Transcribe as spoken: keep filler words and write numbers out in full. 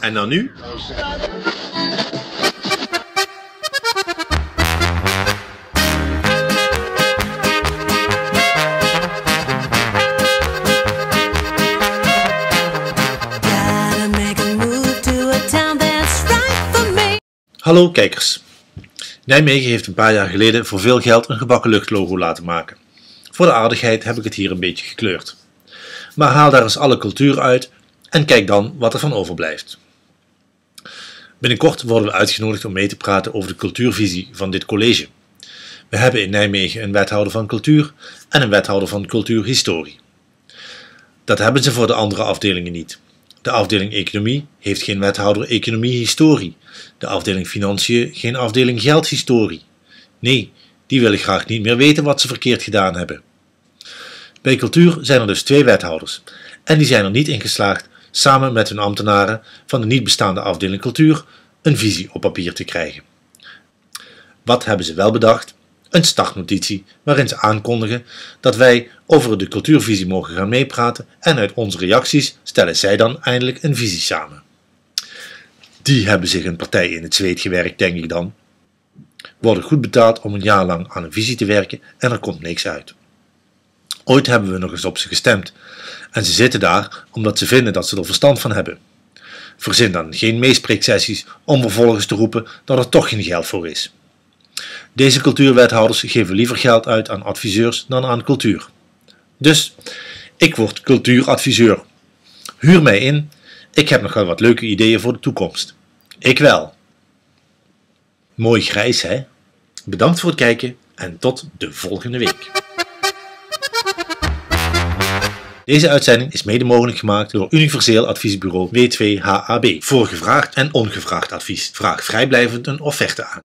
En dan nu? Hallo kijkers. Nijmegen heeft een paar jaar geleden voor veel geld een gebakken lucht logo laten maken. Voor de aardigheid heb ik het hier een beetje gekleurd. Maar haal daar eens alle cultuur uit en kijk dan wat er van overblijft. Binnenkort worden we uitgenodigd om mee te praten over de cultuurvisie van dit college. We hebben in Nijmegen een wethouder van cultuur en een wethouder van cultuurhistorie. Dat hebben ze voor de andere afdelingen niet. De afdeling economie heeft geen wethouder economie-historie. De afdeling financiën geen afdeling geldhistorie. Nee, die willen graag niet meer weten wat ze verkeerd gedaan hebben. Bij cultuur zijn er dus twee wethouders en die zijn er niet in geslaagd samen met hun ambtenaren van de niet bestaande afdeling cultuur een visie op papier te krijgen. Wat hebben ze wel bedacht? Een startnotitie waarin ze aankondigen dat wij over de cultuurvisie mogen gaan meepraten en uit onze reacties stellen zij dan eindelijk een visie samen. Die hebben zich een partij in het zweet gewerkt, denk ik dan. Worden goed betaald om een jaar lang aan een visie te werken en er komt niks uit. Ooit hebben we nog eens op ze gestemd en ze zitten daar omdat ze vinden dat ze er verstand van hebben. Verzin dan geen meespreeksessies om vervolgens te roepen dat er toch geen geld voor is. Deze cultuurwethouders geven liever geld uit aan adviseurs dan aan cultuur. Dus, ik word cultuuradviseur. Huur mij in, ik heb nog wel wat leuke ideeën voor de toekomst. Ik wel. Mooi grijs, hè? Bedankt voor het kijken en tot de volgende week. Deze uitzending is mede mogelijk gemaakt door Universeel Adviesbureau W twee H A B voor gevraagd en ongevraagd advies. Vraag vrijblijvend een offerte aan.